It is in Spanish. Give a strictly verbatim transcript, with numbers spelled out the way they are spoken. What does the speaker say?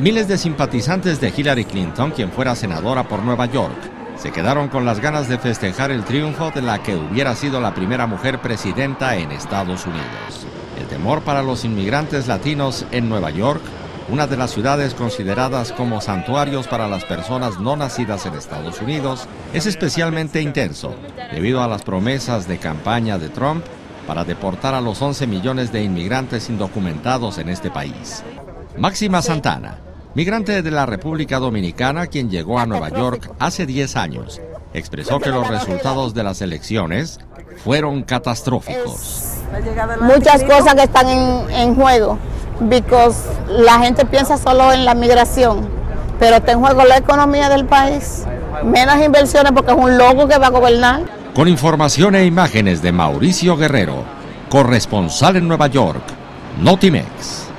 Miles de simpatizantes de Hillary Clinton, quien fuera senadora por Nueva York, se quedaron con las ganas de festejar el triunfo de la que hubiera sido la primera mujer presidenta en Estados Unidos. El temor para los inmigrantes latinos en Nueva York, una de las ciudades consideradas como santuarios para las personas no nacidas en Estados Unidos, es especialmente intenso debido a las promesas de campaña de Trump para deportar a los once millones de inmigrantes indocumentados en este país. Máxima Santana, migrante de la República Dominicana, quien llegó a Nueva York hace diez años, expresó que los resultados de las elecciones fueron catastróficos. Muchas cosas que están en, en juego, porque la gente piensa solo en la migración, pero está en juego la economía del país, menos inversiones porque es un loco que va a gobernar. Con información e imágenes de Mauricio Guerrero, corresponsal en Nueva York, Notimex.